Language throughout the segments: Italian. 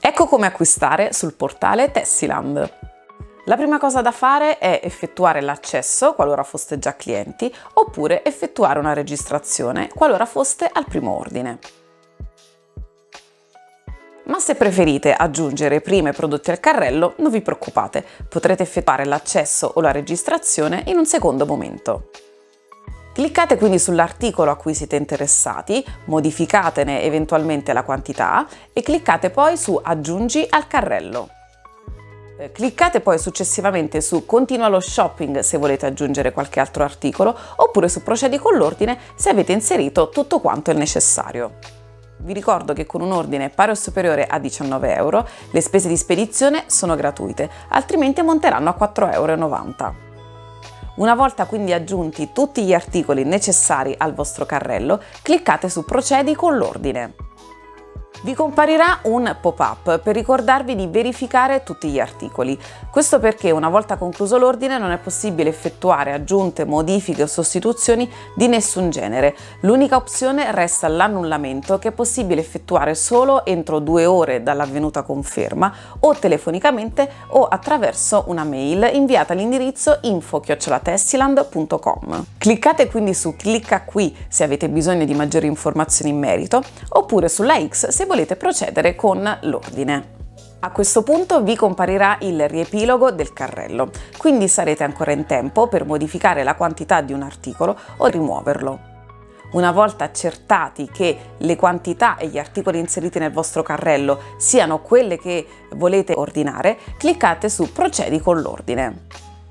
Ecco come acquistare sul portale Tessiland. La prima cosa da fare è effettuare l'accesso qualora foste già clienti, oppure effettuare una registrazione qualora foste al primo ordine. Ma se preferite aggiungere prima i prodotti al carrello, non vi preoccupate, potrete effettuare l'accesso o la registrazione in un secondo momento. Cliccate quindi sull'articolo a cui siete interessati, modificatene eventualmente la quantità e cliccate poi su Aggiungi al carrello. Cliccate poi successivamente su Continua lo shopping se volete aggiungere qualche altro articolo, oppure su Procedi con l'ordine se avete inserito tutto quanto è necessario. Vi ricordo che con un ordine pari o superiore a 19 euro le spese di spedizione sono gratuite, altrimenti monteranno a 4,90 euro. Una volta quindi aggiunti tutti gli articoli necessari al vostro carrello, cliccate su Procedi con l'ordine. Vi comparirà un pop-up per ricordarvi di verificare tutti gli articoli. Questo perché una volta concluso l'ordine non è possibile effettuare aggiunte, modifiche o sostituzioni di nessun genere. L'unica opzione resta l'annullamento, che è possibile effettuare solo entro 2 ore dall'avvenuta conferma o telefonicamente o attraverso una mail inviata all'indirizzo info@tessiland.com. Cliccate quindi su Clicca qui se avete bisogno di maggiori informazioni in merito, oppure sulla X se volete procedere con l'ordine. A questo punto vi comparirà il riepilogo del carrello, quindi sarete ancora in tempo per modificare la quantità di un articolo o rimuoverlo. Una volta accertati che le quantità e gli articoli inseriti nel vostro carrello siano quelle che volete ordinare, cliccate su Procedi con l'ordine.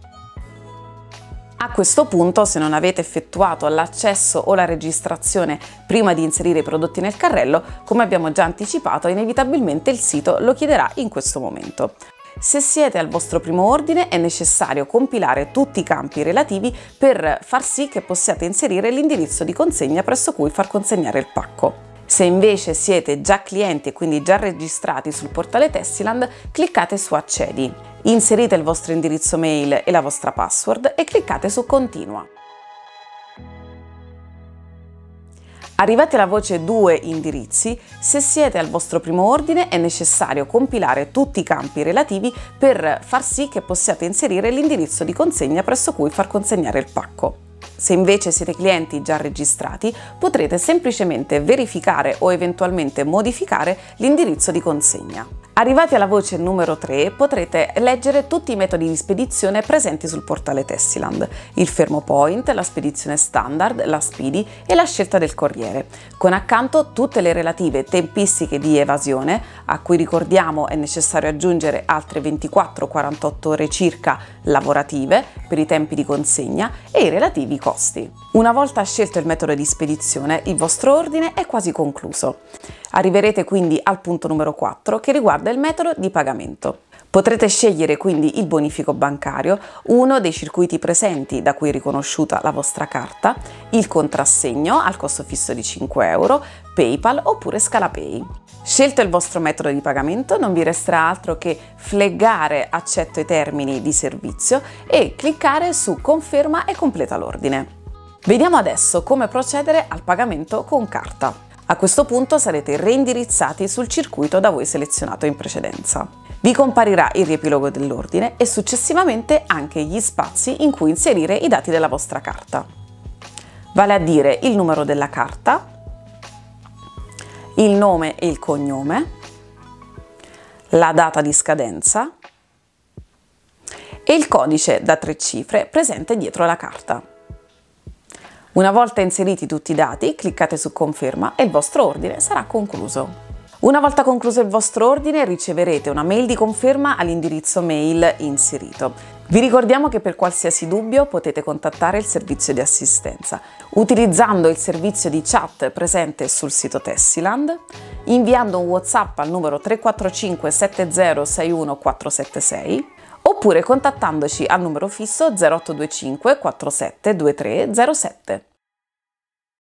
A questo punto, se non avete effettuato l'accesso o la registrazione prima di inserire i prodotti nel carrello, come abbiamo già anticipato, inevitabilmente il sito lo chiederà in questo momento. Se siete al vostro primo ordine è necessario compilare tutti i campi relativi per far sì che possiate inserire l'indirizzo di consegna presso cui far consegnare il pacco. Se invece siete già clienti e quindi già registrati sul portale Tessiland, cliccate su Accedi, inserite il vostro indirizzo mail e la vostra password e cliccate su Continua. Arrivati alla voce 2 indirizzi, se siete al vostro primo ordine è necessario compilare tutti i campi relativi per far sì che possiate inserire l'indirizzo di consegna presso cui far consegnare il pacco. Se invece siete clienti già registrati, potrete semplicemente verificare o eventualmente modificare l'indirizzo di consegna. Arrivati alla voce numero 3, potrete leggere tutti i metodi di spedizione presenti sul portale Tessiland: il fermo point, la spedizione standard, la speedy e la scelta del corriere, con accanto tutte le relative tempistiche di evasione, a cui ricordiamo è necessario aggiungere altre 24-48 ore circa lavorative per i tempi di consegna e i relativi costi. Una volta scelto il metodo di spedizione, il vostro ordine è quasi concluso. Arriverete quindi al punto numero 4, che riguarda il metodo di pagamento. Potrete scegliere quindi il bonifico bancario, uno dei circuiti presenti da cui è riconosciuta la vostra carta, il contrassegno al costo fisso di 5 euro, PayPal oppure Scalapay. Scelto il vostro metodo di pagamento, non vi resterà altro che fleggare Accetto i termini di servizio e cliccare su Conferma e completa l'ordine. Vediamo adesso come procedere al pagamento con carta. A questo punto sarete reindirizzati sul circuito da voi selezionato in precedenza. Vi comparirà il riepilogo dell'ordine e successivamente anche gli spazi in cui inserire i dati della vostra carta. Vale a dire il numero della carta, il nome e il cognome, la data di scadenza e il codice da 3 cifre presente dietro la carta. Una volta inseriti tutti i dati, cliccate su Conferma e il vostro ordine sarà concluso. Una volta concluso il vostro ordine, riceverete una mail di conferma all'indirizzo mail inserito. Vi ricordiamo che per qualsiasi dubbio potete contattare il servizio di assistenza utilizzando il servizio di chat presente sul sito Tessiland, inviando un WhatsApp al numero 345 70 61 476 oppure contattandoci al numero fisso 0825 47 23 07.